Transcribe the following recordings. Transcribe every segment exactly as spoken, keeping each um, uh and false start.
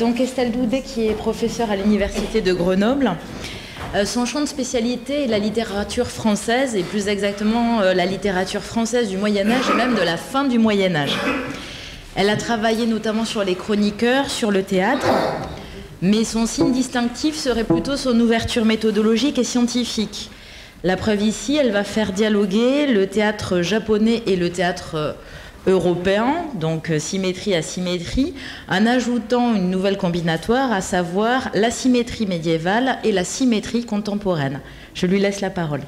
donc Estelle Doudet, qui est professeure à l'Université de Grenoble. Euh, son champ de spécialité est la littérature française, et plus exactement euh, la littérature française du Moyen-Âge et même de la fin du Moyen-Âge. Elle a travaillé notamment sur les chroniqueurs, sur le théâtre, mais son signe distinctif serait plutôt son ouverture méthodologique et scientifique. La preuve ici, elle va faire dialoguer le théâtre japonais et le théâtre européen, donc symétrie à symétrie, en ajoutant une nouvelle combinatoire, à savoir la symétrie médiévale et la symétrie contemporaine. Je lui laisse la parole.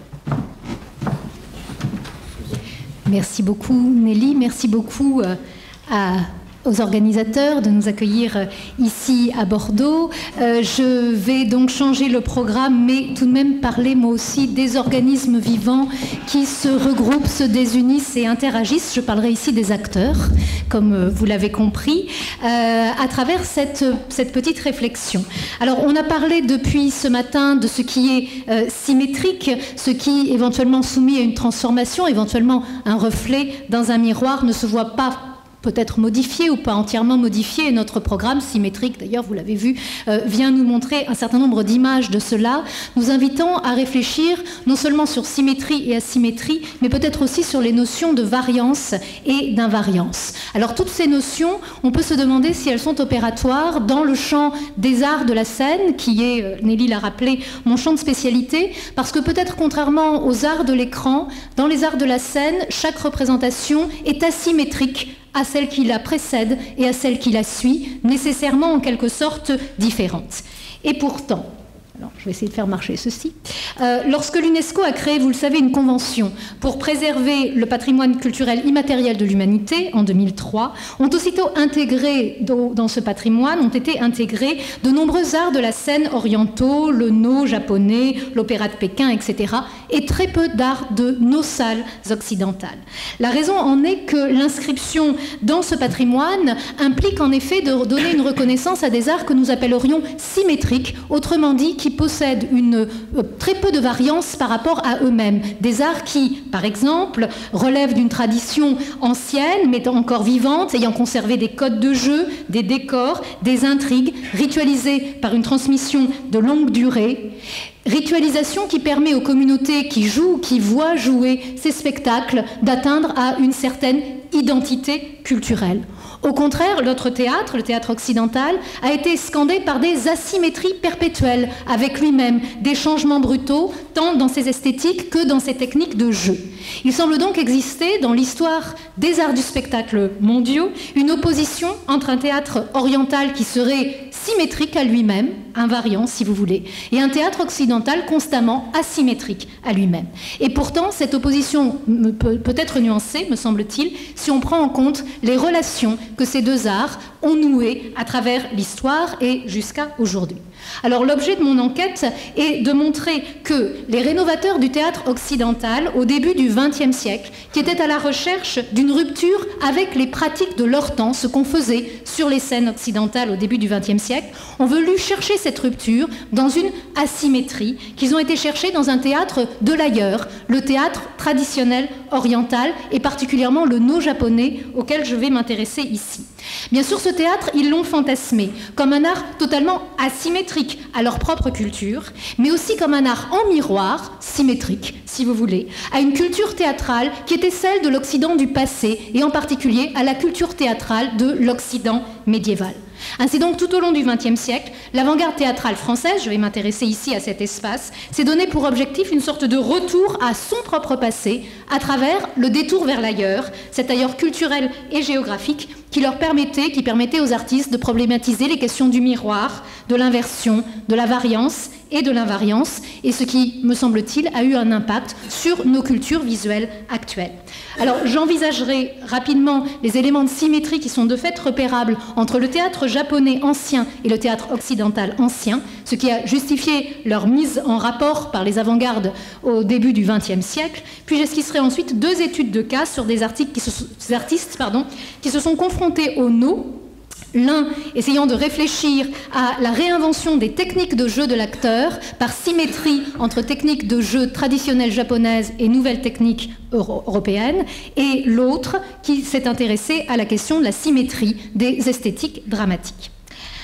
Merci beaucoup Nelly, merci beaucoup à... aux organisateurs de nous accueillir ici à Bordeaux. Euh, je vais donc changer le programme, mais tout de même parler moi aussi des organismes vivants qui se regroupent, se désunissent et interagissent. Je parlerai ici des acteurs, comme vous l'avez compris, euh, à travers cette, cette petite réflexion. Alors, on a parlé depuis ce matin de ce qui est euh, symétrique, ce qui, éventuellement soumis à une transformation, éventuellement un reflet dans un miroir, ne se voit pas peut-être modifié ou pas entièrement modifié. Et notre programme symétrique, d'ailleurs, vous l'avez vu, euh, vient nous montrer un certain nombre d'images de cela, nous invitant à réfléchir non seulement sur symétrie et asymétrie, mais peut-être aussi sur les notions de variance et d'invariance. Alors, toutes ces notions, on peut se demander si elles sont opératoires dans le champ des arts de la scène, qui est, euh, Nelly l'a rappelé, mon champ de spécialité, parce que peut-être contrairement aux arts de l'écran, dans les arts de la scène, chaque représentation est asymétrique à celle qui la précède et à celle qui la suit, nécessairement en quelque sorte différentes. Et pourtant, alors je vais essayer de faire marcher ceci, euh, lorsque l'UNESCO a créé, vous le savez, une convention pour préserver le patrimoine culturel immatériel de l'humanité en deux mille trois, ont aussitôt intégré dans ce patrimoine, ont été intégrés de nombreux arts de la scène orientaux, le no japonais, l'opéra de Pékin, et cetera, et très peu d'art de nos salles occidentales. La raison en est que l'inscription dans ce patrimoine implique en effet de donner une reconnaissance à des arts que nous appellerions symétriques, autrement dit qui possèdent une, euh, très peu de variance par rapport à eux-mêmes. Des arts qui, par exemple, relèvent d'une tradition ancienne, mais encore vivante, ayant conservé des codes de jeu, des décors, des intrigues, ritualisés par une transmission de longue durée. Ritualisation qui permet aux communautés qui jouent, qui voient jouer ces spectacles, d'atteindre à une certaine identité culturelle. Au contraire, notre théâtre, le théâtre occidental, a été scandé par des asymétries perpétuelles avec lui-même, des changements brutaux, tant dans ses esthétiques que dans ses techniques de jeu. Il semble donc exister, dans l'histoire des arts du spectacle mondiaux, une opposition entre un théâtre oriental qui serait symétrique à lui-même, invariant si vous voulez, et un théâtre occidental constamment asymétrique à lui-même. Et pourtant, cette opposition peut, peut être nuancée, me semble-t-il, si on prend en compte les relations que ces deux arts ont nouées à travers l'histoire et jusqu'à aujourd'hui. Alors l'objet de mon enquête est de montrer que les rénovateurs du théâtre occidental au début du vingtième siècle, qui étaient à la recherche d'une rupture avec les pratiques de leur temps, ce qu'on faisait sur les scènes occidentales au début du vingtième siècle, ont voulu chercher cette rupture dans une asymétrie qu'ils ont été chercher dans un théâtre de l'ailleurs, le théâtre traditionnel oriental et particulièrement le no japonais auquel je vais m'intéresser ici. Bien sûr, ce théâtre, ils l'ont fantasmé comme un art totalement asymétrique à leur propre culture, mais aussi comme un art en miroir, symétrique, si vous voulez, à une culture théâtrale qui était celle de l'Occident du passé, et en particulier à la culture théâtrale de l'Occident médiéval. Ainsi donc, tout au long du vingtième siècle, l'avant-garde théâtrale française, je vais m'intéresser ici à cet espace, s'est donné pour objectif une sorte de retour à son propre passé à travers le détour vers l'ailleurs, cet ailleurs culturel et géographique qui leur permettait, qui permettait aux artistes de problématiser les questions du miroir, de l'inversion, de la variance et de l'invariance, et ce qui, me semble-t-il, a eu un impact sur nos cultures visuelles actuelles. Alors, j'envisagerai rapidement les éléments de symétrie qui sont de fait repérables entre le théâtre japonais ancien et le théâtre occidental ancien, ce qui a justifié leur mise en rapport par les avant-gardes au début du vingtième siècle. Puis j'esquisserai ensuite deux études de cas sur des, articles qui se, des artistes pardon, qui se sont confrontés au no, l'un essayant de réfléchir à la réinvention des techniques de jeu de l'acteur par symétrie entre techniques de jeu traditionnelles japonaises et nouvelles techniques euro européennes, et l'autre qui s'est intéressé à la question de la symétrie des esthétiques dramatiques.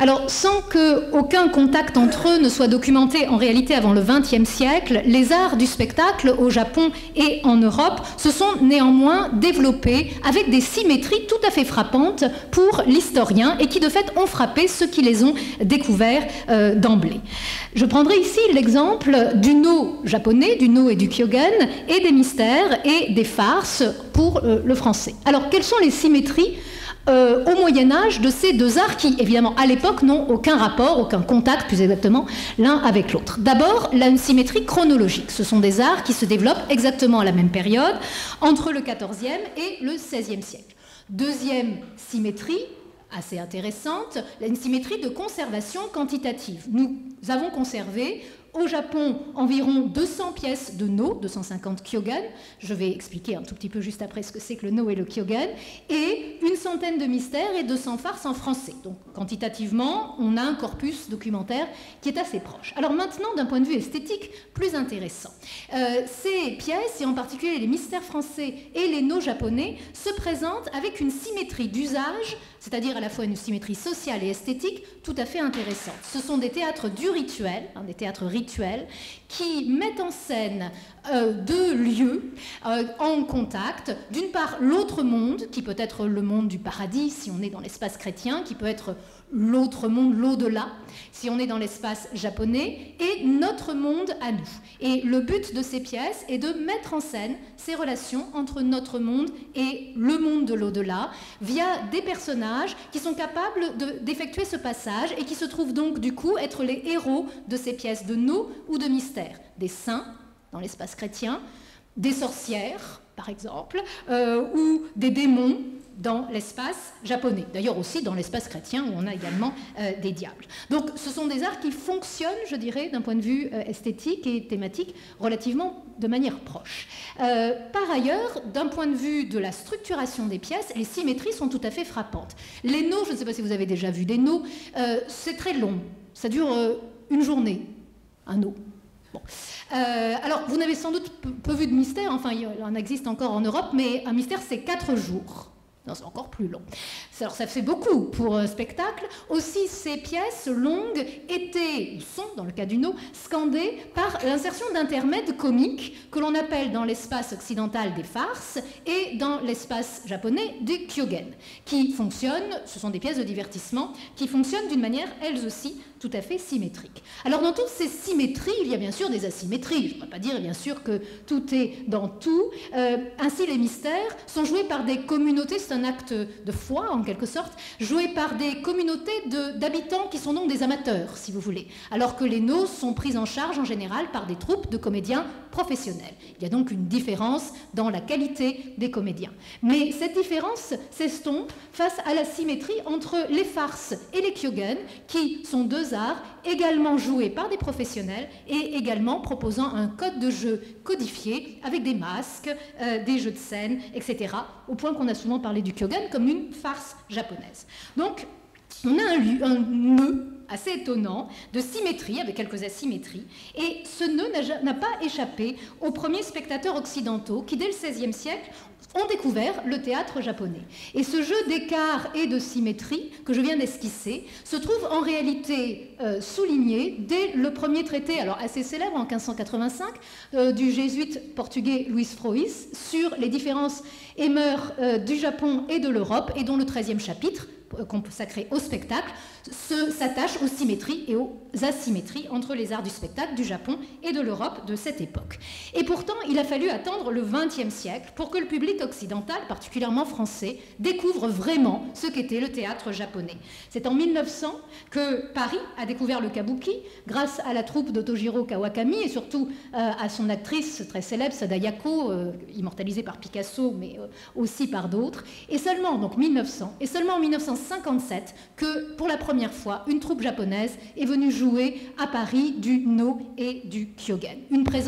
Alors, sans qu'aucun contact entre eux ne soit documenté en réalité avant le vingtième siècle, les arts du spectacle au Japon et en Europe se sont néanmoins développés avec des symétries tout à fait frappantes pour l'historien et qui de fait ont frappé ceux qui les ont découverts euh, d'emblée. Je prendrai ici l'exemple du no japonais, du no et du kyogen, et des mystères et des farces pour euh, le français. Alors, quelles sont les symétries Euh, au Moyen-Âge de ces deux arts qui, évidemment, à l'époque, n'ont aucun rapport, aucun contact, plus exactement, l'un avec l'autre. D'abord, la symétrie chronologique. Ce sont des arts qui se développent exactement à la même période, entre le quatorzième et le seizième siècle. Deuxième symétrie, assez intéressante, une symétrie de conservation quantitative. Nous avons conservé au Japon environ deux cents pièces de no, deux cent cinquante kyogen, je vais expliquer un tout petit peu juste après ce que c'est que le no et le kyogen, et une centaine de mystères et deux cents farces en français. Donc quantitativement, on a un corpus documentaire qui est assez proche. Alors maintenant, d'un point de vue esthétique, plus intéressant. Euh, ces pièces, et en particulier les mystères français et les no japonais, se présentent avec une symétrie d'usage, c'est-à-dire à la fois une symétrie sociale et esthétique, tout à fait intéressante. Ce sont des théâtres du rituel, hein, des théâtres rituels, qui mettent en scène euh, deux lieux euh, en contact. D'une part, l'autre monde, qui peut être le monde du paradis, si on est dans l'espace chrétien, qui peut être l'autre monde, l'au-delà, si on est dans l'espace japonais, et notre monde à nous. Et le but de ces pièces est de mettre en scène ces relations entre notre monde et le monde de l'au-delà, via des personnages qui sont capables de, d'effectuer ce passage et qui se trouvent donc du coup être les héros de ces pièces de no ou de mystère. Des saints dans l'espace chrétien, des sorcières par exemple, euh, ou des démons dans l'espace japonais. D'ailleurs aussi dans l'espace chrétien où on a également euh, des diables. Donc ce sont des arts qui fonctionnent, je dirais, d'un point de vue euh, esthétique et thématique, relativement de manière proche. Euh, par ailleurs, d'un point de vue de la structuration des pièces, les symétries sont tout à fait frappantes. Les no, je ne sais pas si vous avez déjà vu des no, euh, c'est très long. Ça dure euh, une journée, un no. Bon. Euh, alors, vous n'avez sans doute peu, peu vu de mystère, enfin il en existe encore en Europe, mais un mystère c'est quatre jours. Non, c'est encore plus long. Alors ça fait beaucoup pour un spectacle. Aussi, ces pièces longues étaient, ou sont, dans le cas du no, scandées par l'insertion d'intermèdes comiques que l'on appelle dans l'espace occidental des farces et dans l'espace japonais des kyogen, qui fonctionnent, ce sont des pièces de divertissement, qui fonctionnent d'une manière, elles aussi, tout à fait symétrique. Alors dans toutes ces symétries, il y a bien sûr des asymétries. Je ne peux pas dire bien sûr que tout est dans tout. Euh, ainsi, les mystères sont joués par des communautés, c'est un acte de foi en quelque sorte, joués par des communautés de, d'habitants qui sont donc des amateurs, si vous voulez, alors que les no sont prises en charge en général par des troupes de comédiens professionnels. Il y a donc une différence dans la qualité des comédiens. Mais cette différence s'estompe face à la symétrie entre les farces et les kyogen, qui sont deux arts également joués par des professionnels et également proposant un code de jeu codifié avec des masques, euh, des jeux de scène, et cetera, au point qu'on a souvent parlé du kyogen comme une farce japonaise. Donc, on a un, un nœud assez étonnant de symétrie, avec quelques asymétries, et ce nœud n'a, n'a pas échappé aux premiers spectateurs occidentaux qui, dès le seizième siècle, ont découvert le théâtre japonais. Et ce jeu d'écart et de symétrie que je viens d'esquisser se trouve en réalité euh, souligné dès le premier traité, alors assez célèbre en quinze cent quatre-vingt-cinq, euh, du jésuite portugais Luís Frois sur les différences et mœurs euh, du Japon et de l'Europe, et dont le treizième chapitre, consacré au spectacle, s'attache aux symétries et aux asymétries entre les arts du spectacle du Japon et de l'Europe de cette époque. Et pourtant, il a fallu attendre le vingtième siècle pour que le public occidental, particulièrement français, découvre vraiment ce qu'était le théâtre japonais. C'est en mille neuf cents que Paris a découvert le kabuki grâce à la troupe d'Otojiro Kawakami et surtout euh, à son actrice très célèbre, Sadayako, euh, immortalisée par Picasso, mais euh, aussi par d'autres. Et seulement, donc mille neuf cents, et seulement en mille neuf cent cinquante-sept que, pour la première fois, une troupe japonaise est venue jouer à Paris du no et du kyogen. Une présence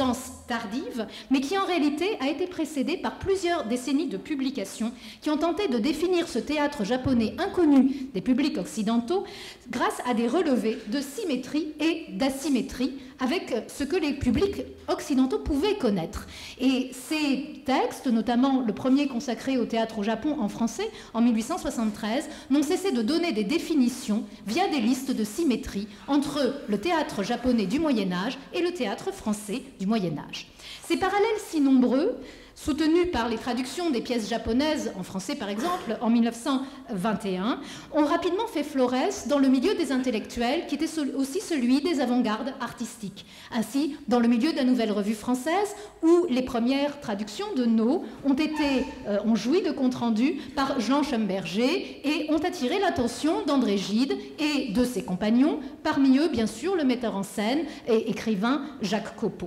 tardive, mais qui en réalité a été précédée par plusieurs décennies de publications qui ont tenté de définir ce théâtre japonais inconnu des publics occidentaux grâce à des relevés de symétrie et d'asymétrie avec ce que les publics occidentaux pouvaient connaître. Et ces textes, notamment le premier consacré au théâtre au Japon en français en mille huit cent soixante-treize, n'ont cessé de donner des définitions via des listes de symétrie entre le théâtre japonais du Moyen-Âge et le théâtre français du Moyen-Âge. Ces parallèles si nombreux, soutenus par les traductions des pièces japonaises, en français par exemple, en mille neuf cent vingt et un, ont rapidement fait florès dans le milieu des intellectuels, qui était aussi celui des avant-gardes artistiques. Ainsi, dans le milieu de la Nouvelle Revue française, où les premières traductions de No ont, été, euh, ont joui de compte rendu par Jean Schomberger et ont attiré l'attention d'André Gide et de ses compagnons, parmi eux, bien sûr, le metteur en scène et écrivain Jacques Copeau.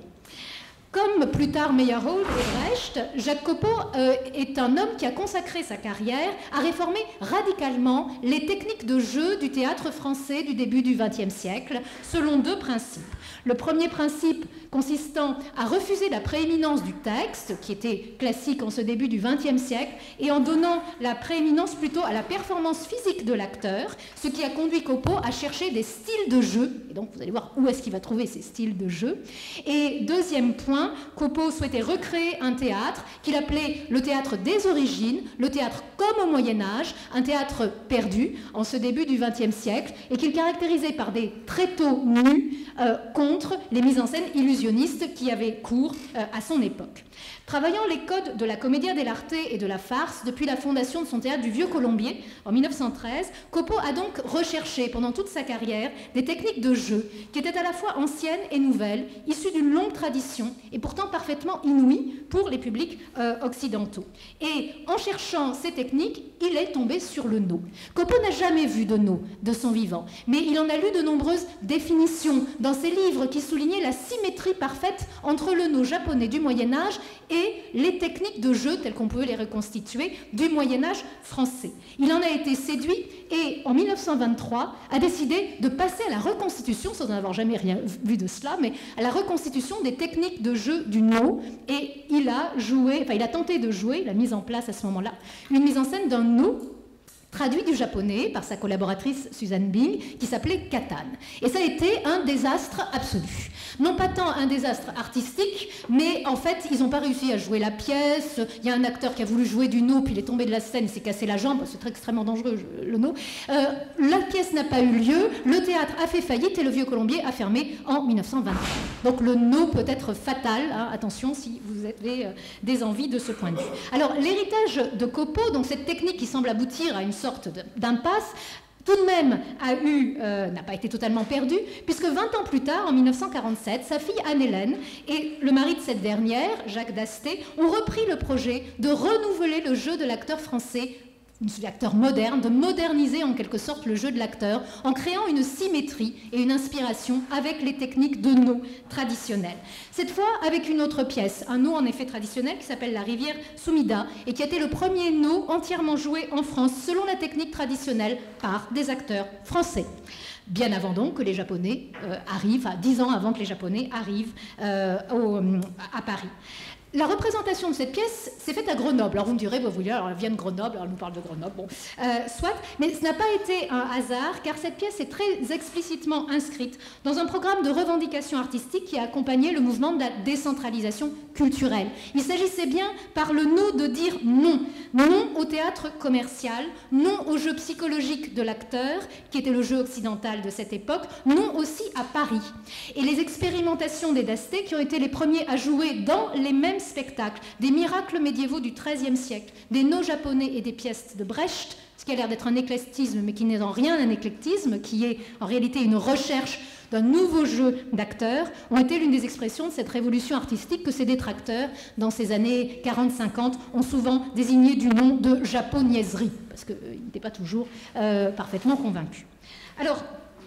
Comme plus tard Meyerhold et Brecht, Jacques Copeau euh, est un homme qui a consacré sa carrière à réformer radicalement les techniques de jeu du théâtre français du début du vingtième siècle, selon deux principes. Le premier principe consistant à refuser la prééminence du texte, qui était classique en ce début du vingtième siècle, et en donnant la prééminence plutôt à la performance physique de l'acteur, ce qui a conduit Copeau à chercher des styles de jeu. Et donc vous allez voir où est-ce qu'il va trouver ces styles de jeu. Et deuxième point, Copeau souhaitait recréer un théâtre qu'il appelait le théâtre des origines, le théâtre comme au Moyen-Âge, un théâtre perdu en ce début du vingtième siècle, et qu'il caractérisait par des tréteaux nus euh, contre les mises en scène illusionnistes qui avaient cours euh, à son époque. Travaillant les codes de la commedia dell'arte et de la farce depuis la fondation de son théâtre du Vieux-Colombier en mille neuf cent treize, Copeau a donc recherché pendant toute sa carrière des techniques de jeu qui étaient à la fois anciennes et nouvelles, issues d'une longue tradition et pourtant parfaitement inouïes pour les publics euh, occidentaux. Et en cherchant ces techniques, il est tombé sur le no. Copeau n'a jamais vu de no de son vivant, mais il en a lu de nombreuses définitions dans ses livres qui soulignaient la symétrie parfaite entre le no japonais du Moyen-Âge et les techniques de jeu telles qu'on pouvait les reconstituer du Moyen-Âge français. Il en a été séduit et en mille neuf cent vingt-trois a décidé de passer à la reconstitution, sans en avoir jamais rien vu de cela, mais à la reconstitution des techniques de jeu du no, et il a joué, enfin il a tenté de jouer, il a mis en place à ce moment-là une mise en scène d'un no traduit du japonais par sa collaboratrice Suzanne Bing, qui s'appelait Katane. Et ça a été un désastre absolu. Non pas tant un désastre artistique, mais en fait, ils n'ont pas réussi à jouer la pièce. Il y a un acteur qui a voulu jouer du no, puis il est tombé de la scène, il s'est cassé la jambe, c'est très extrêmement dangereux, le no. Euh, la pièce n'a pas eu lieu, le théâtre a fait faillite et le Vieux-Colombier a fermé en mille neuf cent vingt-trois. Donc le no peut être fatal, hein, attention si vous avez euh, des envies de ce point de vue. Alors l'héritage de Copeau, donc cette technique qui semble aboutir à une sorte d'impasse, tout de même a eu, euh, n'a pas été totalement perdu, puisque vingt ans plus tard, en mille neuf cent quarante-sept, sa fille Anne-Hélène et le mari de cette dernière, Jacques Dasté, ont repris le projet de renouveler le jeu de l'acteur français, l'acteur moderne, de moderniser en quelque sorte le jeu de l'acteur en créant une symétrie et une inspiration avec les techniques de no traditionnelles. Cette fois avec une autre pièce, un no en effet traditionnel qui s'appelle La Rivière Sumida et qui a été le premier no entièrement joué en France selon la technique traditionnelle par des acteurs français. Bien avant donc que les Japonais euh, arrivent, enfin, dix ans avant que les Japonais arrivent euh, au, à Paris. La représentation de cette pièce s'est faite à Grenoble. Alors vous me direz, bah, vous dire, alors elle vient de Grenoble, alors elle nous parle de Grenoble, bon, euh, soit, mais ce n'a pas été un hasard, car cette pièce est très explicitement inscrite dans un programme de revendication artistique qui a accompagné le mouvement de la décentralisation culturelle. Il s'agissait bien par le no de dire non, non au théâtre commercial, non au jeu psychologique de l'acteur, qui était le jeu occidental de cette époque, non aussi à Paris. Et les expérimentations des Dasté, qui ont été les premiers à jouer dans les mêmes spectacles, des miracles médiévaux du treizième siècle, des no japonais et des pièces de Brecht, ce qui a l'air d'être un éclectisme, mais qui n'est en rien un éclectisme, qui est en réalité une recherche d'un nouveau jeu d'acteurs, ont été l'une des expressions de cette révolution artistique que ces détracteurs, dans ces années quarante cinquante, ont souvent désigné du nom de japoniaiserie, parce qu'ils euh, n'étaient pas toujours euh, parfaitement convaincus. Alors,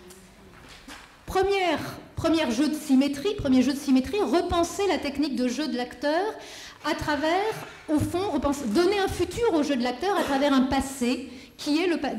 Première, premier jeu de symétrie, premier jeu de symétrie, repenser la technique de jeu de l'acteur à travers, au fond, repenser, donner un futur au jeu de l'acteur à travers un passé qui est le... Donc,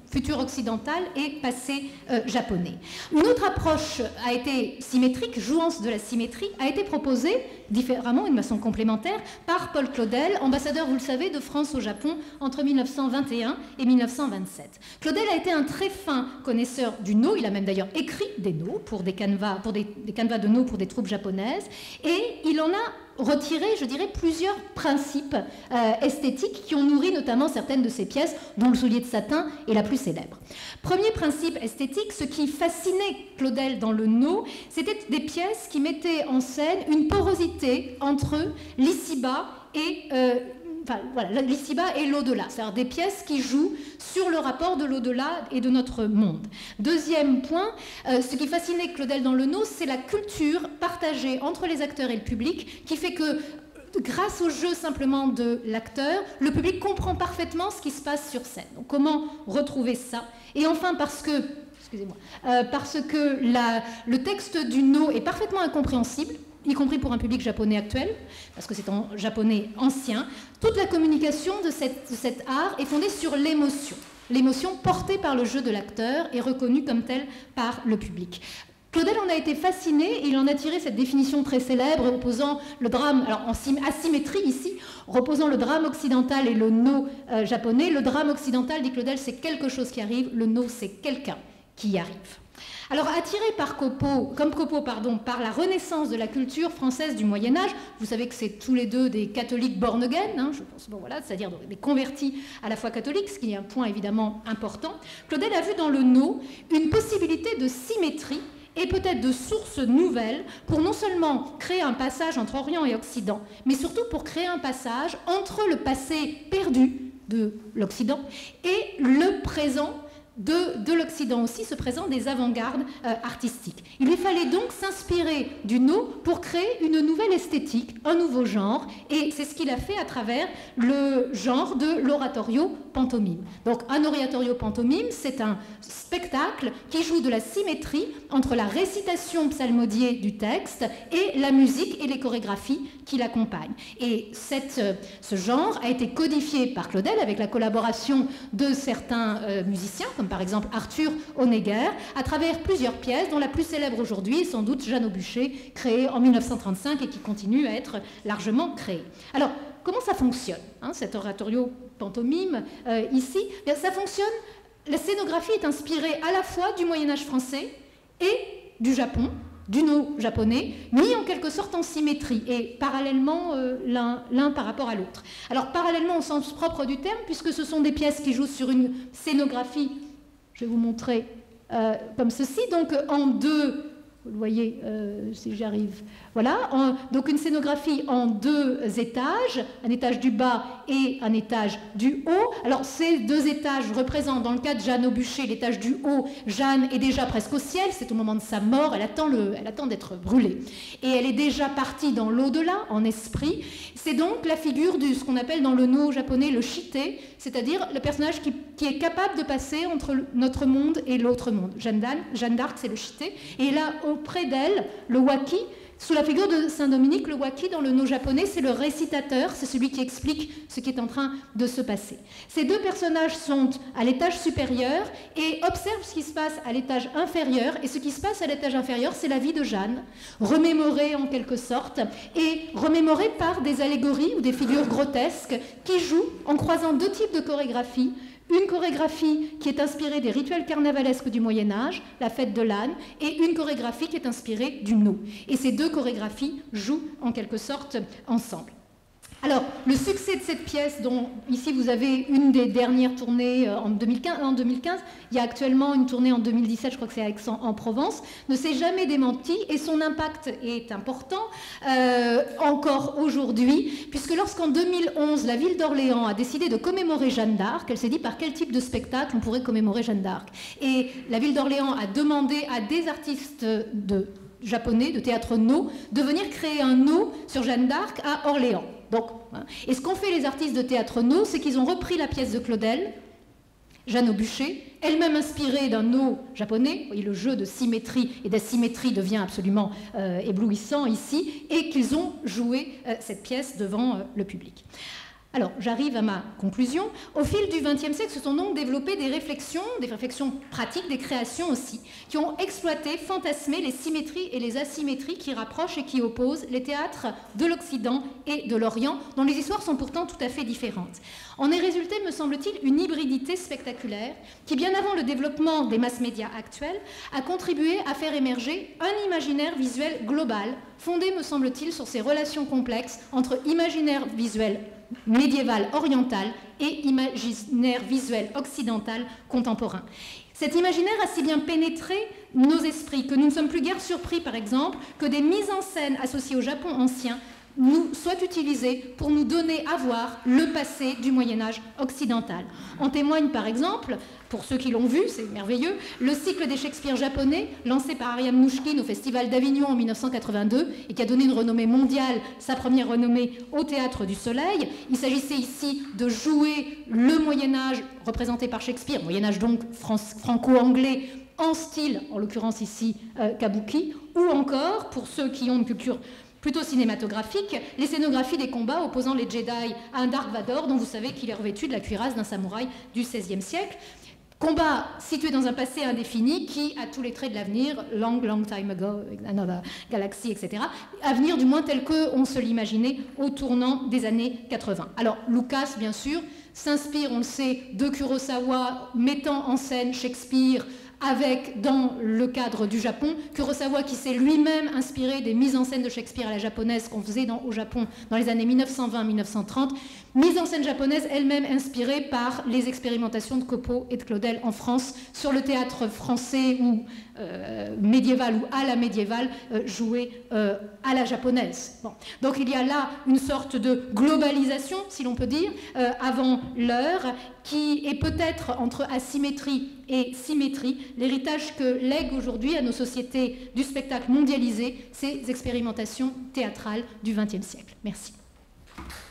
futur occidental et passé euh, japonais. Une autre approche a été symétrique, jouance de la symétrie, a été proposée différemment, d'une façon complémentaire, par Paul Claudel, ambassadeur, vous le savez, de France au Japon entre mille neuf cent vingt et un et mille neuf cent vingt-sept. Claudel a été un très fin connaisseur du no, il a même d'ailleurs écrit des no pour des canevas, pour des, des canevas de no pour des troupes japonaises, et il en a retiré, je dirais, plusieurs principes euh, esthétiques qui ont nourri notamment certaines de ses pièces, dont le soulier de satin est la plus célèbre. Premier principe esthétique, ce qui fascinait Claudel dans le no, c'était des pièces qui mettaient en scène une porosité entre l'ici-bas et euh, Enfin, voilà, l'ici-bas et l'au-delà, c'est-à-dire des pièces qui jouent sur le rapport de l'au-delà et de notre monde. Deuxième point, euh, ce qui fascinait Claudel dans le no, c'est la culture partagée entre les acteurs et le public, qui fait que grâce au jeu simplement de l'acteur, le public comprend parfaitement ce qui se passe sur scène. Donc comment retrouver ça? Et enfin, parce que, excusez-moi, euh, parce que la, le texte du no est parfaitement incompréhensible, y compris pour un public japonais actuel, parce que c'est en japonais ancien, toute la communication de, cette, de cet art est fondée sur l'émotion. L'émotion portée par le jeu de l'acteur est reconnue comme telle par le public. Claudel en a été fasciné et il en a tiré cette définition très célèbre opposant le drame, alors en asymétrie ici, reposant le drame occidental et le no euh, japonais. Le drame occidental, dit Claudel, c'est quelque chose qui arrive, le no, c'est quelqu'un qui y arrive. Alors, attiré par Copeau, comme Copeau, pardon, par la renaissance de la culture française du Moyen-Âge, vous savez que c'est tous les deux des catholiques born again, hein, je pense, bon, voilà, c'est-à-dire des convertis à la foi catholique, ce qui est un point évidemment important. Claudel a vu dans le no une possibilité de symétrie et peut-être de sources nouvelles pour non seulement créer un passage entre Orient et Occident, mais surtout pour créer un passage entre le passé perdu de l'Occident et le présent de, de l'Occident aussi, ce présent des avant-gardes euh, artistiques. Il lui fallait donc s'inspirer du no pour créer une nouvelle esthétique, un nouveau genre, et c'est ce qu'il a fait à travers le genre de l'oratorio pantomime. Donc un oratorio pantomime, c'est un spectacle qui joue de la symétrie entre la récitation psalmodiée du texte et la musique et les chorégraphies qui l'accompagnent. Et cette, ce genre a été codifié par Claudel avec la collaboration de certains euh, musiciens, comme par exemple Arthur Honegger, à travers plusieurs pièces, dont la plus célèbre aujourd'hui est sans doute Jeanne au Bûcher, créée en mille neuf cent trente-cinq et qui continue à être largement créée. Alors, comment ça fonctionne, hein, cet oratorio pantomime euh, ici? Bien, ça fonctionne, la scénographie est inspirée à la fois du Moyen-Âge français et du Japon, du no japonais, mis en quelque sorte en symétrie et parallèlement euh, l'un par rapport à l'autre. Alors parallèlement au sens propre du terme, puisque ce sont des pièces qui jouent sur une scénographie, je vais vous montrer euh, comme ceci, donc en deux, vous le voyez euh, si j'y arrive, voilà, en, donc une scénographie en deux étages, un étage du bas et un étage du haut. Alors ces deux étages représentent, dans le cas de Jeanne au Bûcher, l'étage du haut, Jeanne est déjà presque au ciel, c'est au moment de sa mort, elle attend, le, elle attend d'être brûlée. Et elle est déjà partie dans l'au-delà, en esprit. C'est donc la figure de ce qu'on appelle dans le no japonais le shite, c'est-à-dire le personnage qui, qui est capable de passer entre notre monde et l'autre monde. Jeanne d'Arc, c'est le shite, et là, auprès d'elle, le waki, sous la figure de Saint-Dominique, le waki dans le no japonais, c'est le récitateur, c'est celui qui explique ce qui est en train de se passer. Ces deux personnages sont à l'étage supérieur et observent ce qui se passe à l'étage inférieur, et ce qui se passe à l'étage inférieur, c'est la vie de Jeanne, remémorée en quelque sorte, et remémorée par des allégories ou des figures grotesques qui jouent en croisant deux types de chorégraphies. Une chorégraphie qui est inspirée des rituels carnavalesques du Moyen-Âge, la fête de l'âne, et une chorégraphie qui est inspirée du no. Et ces deux chorégraphies jouent en quelque sorte ensemble. Alors, le succès de cette pièce, dont ici vous avez une des dernières tournées en deux mille quinze, en deux mille quinze, il y a actuellement une tournée en deux mille dix-sept, je crois que c'est à Aix-en-Provence, ne s'est jamais démenti et son impact est important euh, encore aujourd'hui, puisque lorsqu'en deux mille onze, la ville d'Orléans a décidé de commémorer Jeanne d'Arc, elle s'est dit par quel type de spectacle on pourrait commémorer Jeanne d'Arc. Et la ville d'Orléans a demandé à des artistes de japonais, de théâtre no, de venir créer un no sur Jeanne d'Arc à Orléans. Donc, hein. Et ce qu'ont fait les artistes de théâtre no, c'est qu'ils ont repris la pièce de Claudel, Jeanne au Bûcher, elle-même inspirée d'un no japonais, vous voyez, le jeu de symétrie et d'asymétrie devient absolument euh, éblouissant ici, et qu'ils ont joué euh, cette pièce devant euh, le public. Alors, j'arrive à ma conclusion. Au fil du vingtième siècle, se sont donc développées des réflexions, des réflexions pratiques, des créations aussi, qui ont exploité, fantasmé les symétries et les asymétries qui rapprochent et qui opposent les théâtres de l'Occident et de l'Orient, dont les histoires sont pourtant tout à fait différentes. En est résulté, me semble-t-il, une hybridité spectaculaire qui, bien avant le développement des masses médias actuels, a contribué à faire émerger un imaginaire visuel global, fondé, me semble-t-il, sur ces relations complexes entre imaginaire visuel médiéval oriental et imaginaire visuel occidental contemporain. Cet imaginaire a si bien pénétré nos esprits que nous ne sommes plus guère surpris, par exemple, que des mises en scène associées au Japon ancien nous soient utilisées pour nous donner à voir le passé du Moyen-Âge occidental. En témoigne, par exemple, pour ceux qui l'ont vu, c'est merveilleux, le cycle des Shakespeare japonais, lancé par Ariane Mnouchkine au Festival d'Avignon en mille neuf cent quatre-vingt-deux et qui a donné une renommée mondiale, sa première renommée au Théâtre du Soleil. Il s'agissait ici de jouer le Moyen-Âge représenté par Shakespeare, Moyen-Âge donc franco-anglais, en style, en l'occurrence ici, euh, kabuki, ou encore, pour ceux qui ont une culture plutôt cinématographique, les scénographies des combats opposant les Jedi à un Dark Vador, dont vous savez qu'il est revêtu de la cuirasse d'un samouraï du seizième siècle. Combat situé dans un passé indéfini qui a tous les traits de l'avenir, long, long time ago, another galaxy, et cetera. Avenir du moins tel qu'on se l'imaginait au tournant des années quatre-vingts. Alors, Lucas, bien sûr, s'inspire, on le sait, de Kurosawa, mettant en scène Shakespeare avec, dans le cadre du Japon, Kurosawa qui s'est lui-même inspiré des mises en scène de Shakespeare à la japonaise qu'on faisait dans, au Japon dans les années mille neuf cent vingt à mille neuf cent trente, mise en scène japonaise elle-même inspirée par les expérimentations de Copeau et de Claudel en France sur le théâtre français ou euh, médiéval ou à la médiévale euh, joué euh, à la japonaise. Bon. Donc il y a là une sorte de globalisation, si l'on peut dire, euh, avant l'heure, qui est peut-être entre asymétrie et symétrie, l'héritage que lèguent aujourd'hui à nos sociétés du spectacle mondialisé ces expérimentations théâtrales du vingtième siècle. Merci.